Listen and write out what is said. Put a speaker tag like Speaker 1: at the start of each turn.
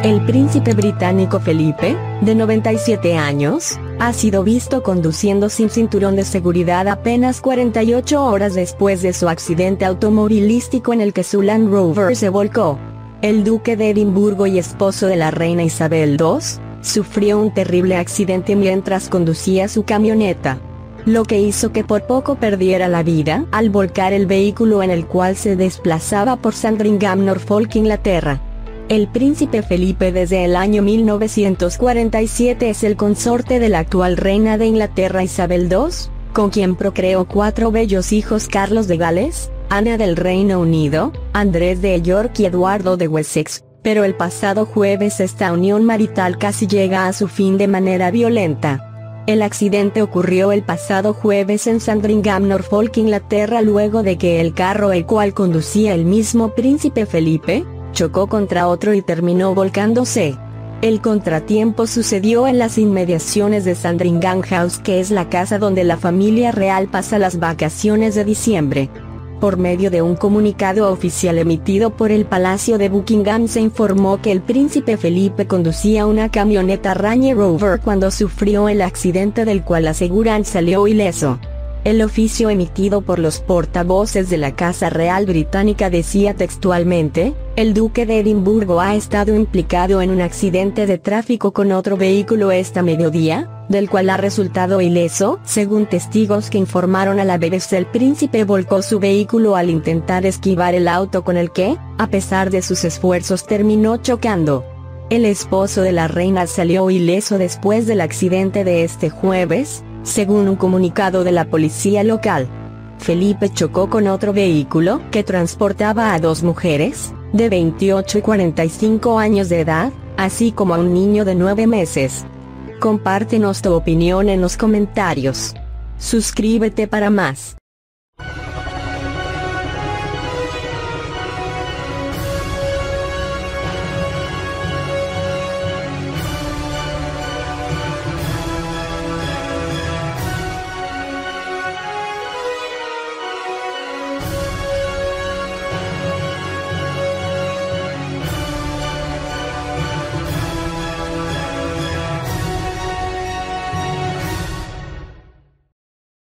Speaker 1: El príncipe británico Felipe, de 97 años, ha sido visto conduciendo sin cinturón de seguridad apenas 48 horas después de su accidente automovilístico en el que su Land Rover se volcó. El duque de Edimburgo y esposo de la reina Isabel II, sufrió un terrible accidente mientras conducía su camioneta, lo que hizo que por poco perdiera la vida al volcar el vehículo en el cual se desplazaba por Sandringham, Norfolk, Inglaterra. El príncipe Felipe desde el año 1947 es el consorte de la actual reina de Inglaterra Isabel II, con quien procreó 4 bellos hijos: Carlos de Gales, Ana del Reino Unido, Andrés de York y Eduardo de Wessex, pero el pasado jueves esta unión marital casi llega a su fin de manera violenta. El accidente ocurrió el pasado jueves en Sandringham, Norfolk, Inglaterra, luego de que el carro el cual conducía el mismo príncipe Felipe, chocó contra otro y terminó volcándose. El contratiempo sucedió en las inmediaciones de Sandringham House, que es la casa donde la familia real pasa las vacaciones de diciembre. Por medio de un comunicado oficial emitido por el Palacio de Buckingham se informó que el príncipe Felipe conducía una camioneta Range Rover cuando sufrió el accidente, del cual aseguran salió ileso. El oficio emitido por los portavoces de la Casa Real Británica decía textualmente: el duque de Edimburgo ha estado implicado en un accidente de tráfico con otro vehículo esta mediodía, del cual ha resultado ileso. Según testigos que informaron a la BBC, el príncipe volcó su vehículo al intentar esquivar el auto con el que, a pesar de sus esfuerzos, terminó chocando. El esposo de la reina salió ileso después del accidente de este jueves, según un comunicado de la policía local. Felipe chocó con otro vehículo que transportaba a 2 mujeres, de 28 y 45 años de edad, así como a un niño de 9 meses. Compártenos tu opinión en los comentarios. Suscríbete para más.